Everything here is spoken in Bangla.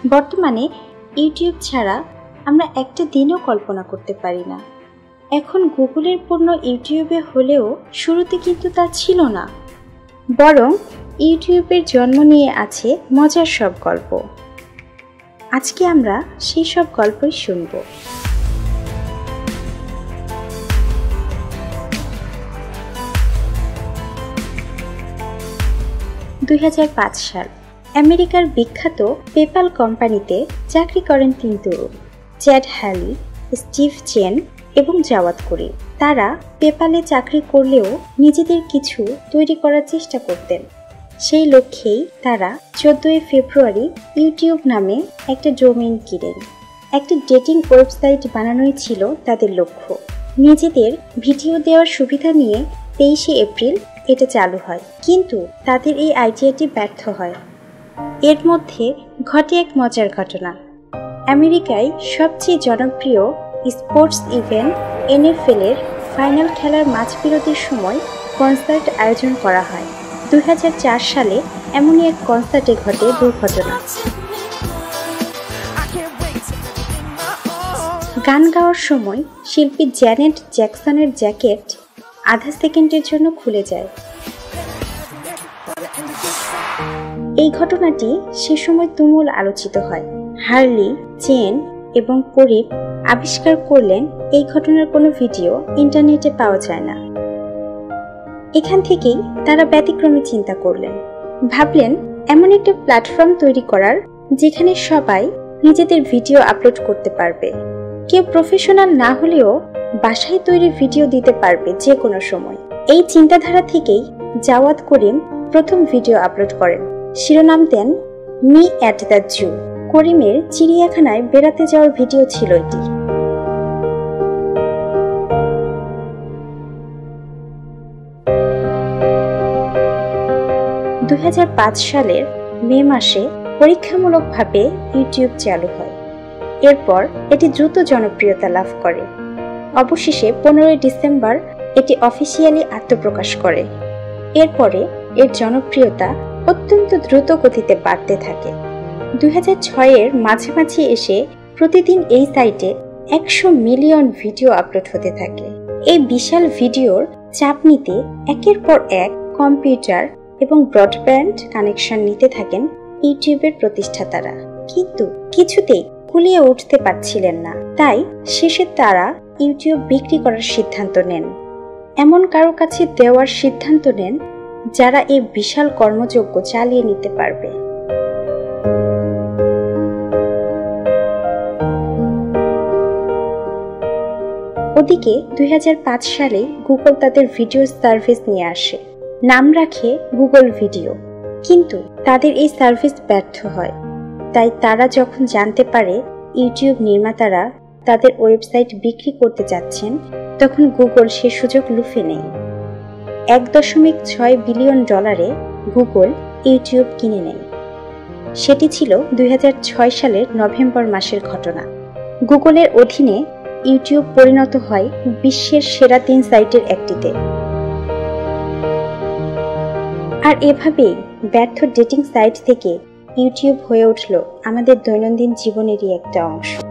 বর্তমানে ইউটিউব ছাড়া আমরা একটা দিনও কল্পনা করতে পারি না। এখন গুগলের পণ্য ইউটিউবে হলেও শুরুতে কিন্তু তা ছিল না, বরং ইউটিউবের জন্ম নিয়ে আছে মজার সব গল্প। আজকে আমরা সেই সব গল্পই শুনব। 2005 সাল আমেরিকার বিখ্যাত পেপ্যাল কোম্পানিতে চাকরি করেন 3 তরুণ, চ্যাড হ্যালি, স্টিভ চেন এবং জাওয়াদ করিম। তারা পেপ্যালে চাকরি করলেও নিজেদের কিছু তৈরি করার চেষ্টা করতেন। সেই লক্ষ্যেই তারা 14 ফেব্রুয়ারি ইউটিউব নামে একটা ডোমেইন কিনেন। একটা ডেটিং ওয়েবসাইট বানানোই ছিল তাদের লক্ষ্য। নিজেদের ভিডিও দেওয়ার সুবিধা নিয়ে 23 এপ্রিল এটা চালু হয়, কিন্তু তাদের এই আইডিয়াটি ব্যর্থ হয়। এর মধ্যে ঘটে এক মজার ঘটনা। আমেরিকায় সবচেয়ে জনপ্রিয় স্পোর্টস ইভেন্ট NFL এর ফাইনাল খেলার মাঝবিরতির সময় কনসার্ট আয়োজন করা হয়। 2004 সালে এমনই এক কনসার্টে ঘটে দুর্ঘটনা। গান গাওয়ার সময় শিল্পী জ্যানেট জ্যাকসনের জ্যাকেট আধা সেকেন্ডের জন্য খুলে যায়। এই ঘটনাটি সে সময় তুমুল আলোচিত হয়। হার্লি, চেন এবং করিম আবিষ্কার করলেন এই ঘটনার কোনো ভিডিও ইন্টারনেটে পাওয়া যায় না। এখান থেকেই তারা ব্যতিক্রমী চিন্তা করলেন। ভাবলেন এমন একটা প্ল্যাটফর্ম তৈরি করার যেখানে সবাই নিজেদের ভিডিও আপলোড করতে পারবে। কেউ প্রফেশনাল না হলেও বাসায় তৈরি ভিডিও দিতে পারবে যে কোনো সময়। এই চিন্তাধারা থেকেই জাওয়াদ করিম প্রথম ভিডিও আপলোড করেন। শিরোনাম দেন মি অ্যাট দ্য জু। করিমের চিড়িয়াখানায় বেড়াতে যাওয়ার ভিডিও ছিল এটি। সালের মে মাসে পরীক্ষামূলকভাবে ইউটিউব চালু হয়। এরপর এটি দ্রুত জনপ্রিয়তা লাভ করে। অবশেষে 15 ডিসেম্বর এটি অফিসিয়ালি আত্মপ্রকাশ করে। এরপরে এর জনপ্রিয়তা অত্যন্ত দ্রুত গতিতে বাড়তে থাকে। 2006 এর মাঝামাঝি এসে প্রতিদিন এই সাইটে 100 মিলিয়ন ভিডিও আপলোড হতে থাকে। এই বিশাল ভিডিওর চাপ নিতে একের পর এক কম্পিউটার এবং ব্রডব্যান্ড কানেকশন নিতে থাকেন ইউটিউবের প্রতিষ্ঠাতারা, কিন্তু কিছুতেই কুলিয়ে উঠতে পারছিলেন না। তাই শেষে তারা ইউটিউব বিক্রি করার সিদ্ধান্ত নেন। এমন কারো কাছে দেওয়ার সিদ্ধান্ত নেন যারা এই বিশাল কর্মযজ্ঞ চালিয়ে নিতে পারবে। ওদিকে 2005 সালে গুগল তাদের ভিডিও সার্ভিস নিয়ে আসে। নাম রাখে গুগল ভিডিও, কিন্তু তাদের এই সার্ভিস ব্যর্থ হয়। তাই তারা যখন জানতে পারে ইউটিউব নির্মাতারা তাদের ওয়েবসাইট বিক্রি করতে যাচ্ছেন, তখন গুগল সে সুযোগ লুফে নেয়। $1.6 বিলিয়ন গুগল ইউটিউব কিনে নেয়। সেটি ছিল 2006 সালের নভেম্বর মাসের ঘটনা। গুগলের অধীনে ইউটিউব পরিণত হয় বিশ্বের সেরা 3 সাইটের একটিতে। আর এভাবেই ব্যর্থ ডেটিং সাইট থেকে ইউটিউব হয়ে উঠল আমাদের দৈনন্দিন জীবনেরই একটা অংশ।